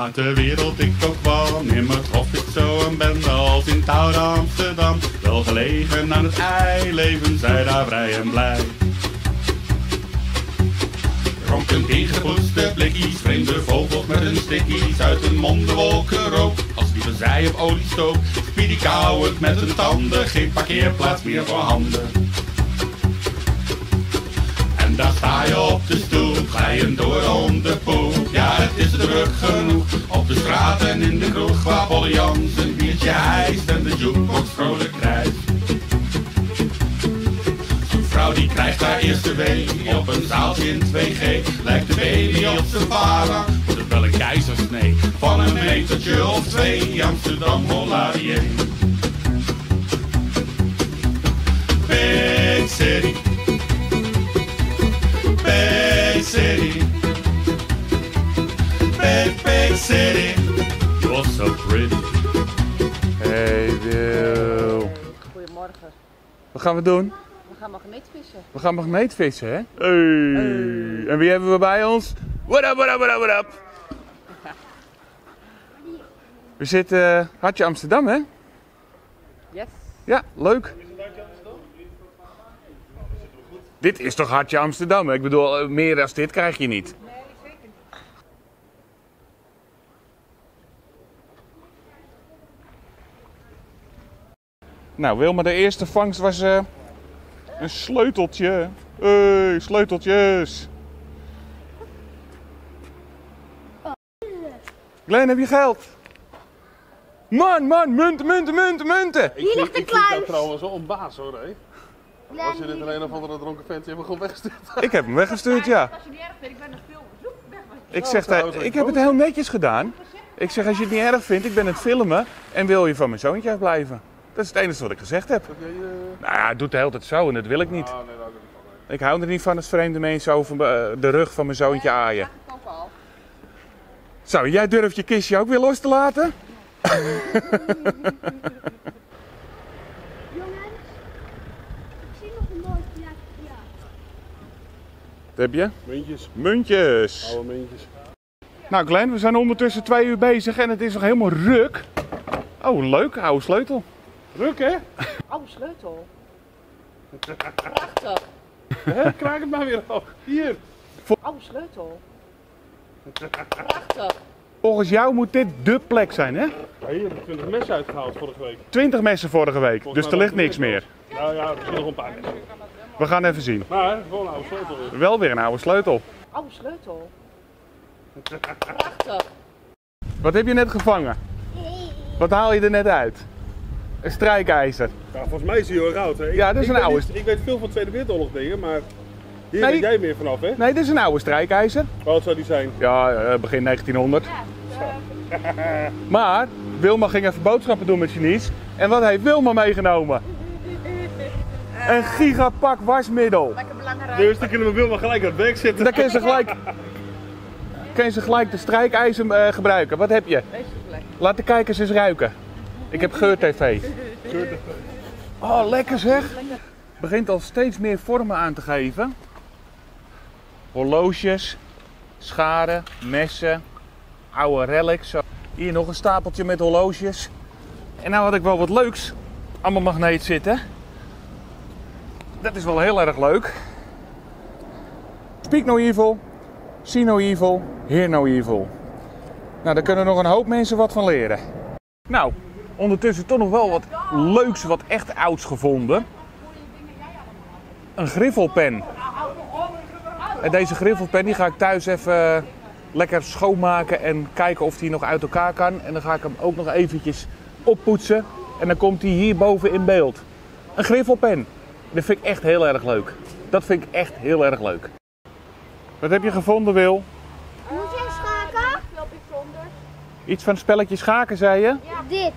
maakt de wereld ik ook van. Nimmer trof ik zo een bende als in Touw Amsterdam. Wel gelegen aan het ei, leven zij daar vrij en blij. Ronkend ingepoetste blikkies, vreemde vogels met hun stikkies. Uit hun monden wolken rook, als liepen zij op oliestook. Speedy kauwend met hun tanden, geen parkeerplaats meer voor handen. En daar sta je op de stoep, glijend door om de poep. Ja, het is druk genoeg, op de straat en in de kroeg. Waar Bolle Jans een biertje hijst en de jukebox vrolijk krijgt. Vrouw die krijgt haar eerste wee op een zaaltje in 2G. Lijkt de baby op zijn vader, wordt het wel een keizersnee. Van een metertje of 2, Amsterdam Holladier. Big City, Big City, Big City, you're so pretty. Hey Wil. Goedemorgen. Wat gaan we doen? We gaan magneetvissen. We gaan magneetvissen, hè? Hey. En wie hebben we bij ons? What up, what up, what up, what up? We zitten Hartje Amsterdam, hè? Yes. Ja, leuk. Dit is toch Hartje Amsterdam? Ik bedoel, meer dan dit krijg je niet. Nee, zeker niet. Nou, Wilma, de eerste vangst was een sleuteltje. Hey, sleuteltjes. Glenn, heb je geld? Man, munten. Hier ligt de kluis. Ik vind dat trouwens wel een baas hoor, hé. Als je dit een of andere dronken vent, je hebt hem gewoon weggestuurd. Ik heb hem weggestuurd, ja. Als je niet erg vindt, ik ben een film. Zoek, weg maar. Ik zeg, ik heb het heel netjes gedaan. Ik zeg, als je het niet erg vindt, ik ben het filmen en wil je van mijn zoontje afblijven. Dat is het enige wat ik gezegd heb. Nou ja, het doet de hele tijd zo en dat wil ik niet. Ah, nee, daar ben ik van. Ik hou er niet van als vreemde mensen over de rug van mijn zoontje aaien. Dat ook al. Zo, jij durft je kistje ook weer los te laten? Jongens, ik zie nog een mooi plekje. Wat heb je? Muntjes. Muntjes. Oude muntjes. Nou Glenn, we zijn ondertussen 2 uur bezig en het is nog helemaal ruk. Oh, leuk, oude sleutel. Ruk hè? Oude sleutel. Prachtig. Kraak het maar weer af. Hier. Oude sleutel. Prachtig. Volgens jou moet dit dé plek zijn, hè? Ja, hier heb ik 20 messen uitgehaald vorige week. 20 messen vorige week, Volgens dus mij er ligt nog niks meer. Nou ja, misschien nog een paar messen. We gaan even zien. Maar gewoon een oude sleutel weer. Wel weer een oude sleutel. Oude sleutel. Prachtig. Wat heb je net gevangen? Wat haal je er net uit? Een strijkijzer. Ja, volgens mij is hij heel erg oud hè. Ja, dat is een oude. Ik weet veel van Tweede Wereldoorlog dingen, maar hier Nee. weet jij meer vanaf hè? Nee, dit is een oude strijkijzer. Wat zou die zijn? Ja, begin 1900. Maar Wilma ging even boodschappen doen met Janice. En wat heeft Wilma meegenomen? Een gigapak wasmiddel. Lekker belangrijk. Dus dan kunnen we Wilma gelijk aan het werk zetten. Dan kan ze gelijk de strijkijzer gebruiken. Wat heb je? Deze is lekker. Laat de kijkers eens ruiken. Ik heb geur-tv. Oh, lekker zeg. Begint al steeds meer vormen aan te geven. Horloges, scharen, messen, oude relics. Zo. Hier nog een stapeltje met horloges. En nou had ik wel wat leuks. Allemaal magneet zitten. Dat is wel heel erg leuk. Speak no evil, see no evil, hear no evil. Nou, daar kunnen nog een hoop mensen wat van leren. Nou, ondertussen toch nog wel wat leuks, wat echt ouds gevonden. Een griffelpen. En deze griffelpen die ga ik thuis even lekker schoonmaken en kijken of die nog uit elkaar kan. En dan ga ik hem ook nog eventjes oppoetsen. En dan komt hij hierboven in beeld. Een griffelpen. Dat vind ik echt heel erg leuk. Dat vind ik echt heel erg leuk. Wat heb je gevonden, Wil? Moet je schaken? Wel bijzonder. Iets van spelletje schaken, zei je? Ja. Dit.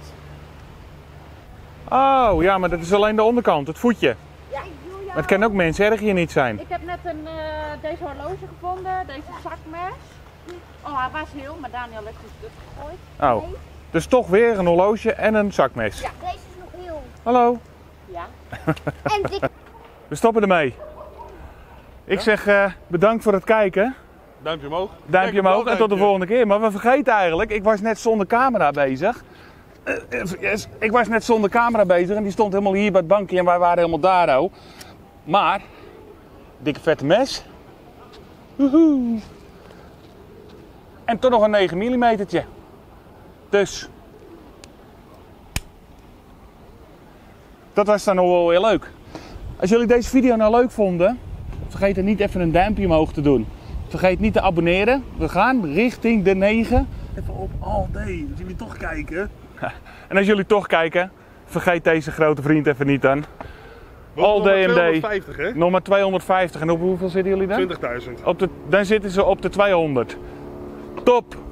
Oh, ja, maar dat is alleen de onderkant, het voetje. Ja. Maar het kan ook menselijk hier niet zijn. Ik heb net deze horloge gevonden, deze zakmes. Oh, hij was heel, maar Daniel heeft het stuk gegooid. Oh, dus toch weer een horloge en een zakmes. Ja, deze is nog heel. Hallo, Ja. En dik. we stoppen ermee. Ik zeg bedankt voor het kijken. Duimpje omhoog. Duimpje omhoog en tot de volgende keer. Maar we vergeten eigenlijk, ik was net zonder camera bezig. Ik was net zonder camera bezig en die stond helemaal hier bij het bankje en wij waren helemaal daar. Oh. Maar, dikke vette mes. Woehoe. En toch nog een 9 mm. Dus, dat was dan nog wel heel leuk. Als jullie deze video nou leuk vonden, vergeet dan niet even een duimpje omhoog te doen. Vergeet niet te abonneren. We gaan richting de 9. Even op all day, als jullie toch kijken. En als jullie toch kijken, vergeet deze grote vriend even niet dan. All DMD. 250, hè? Nog maar 250. En op hoeveel zitten jullie dan? 20.000. Dan zitten ze op de 200. Top!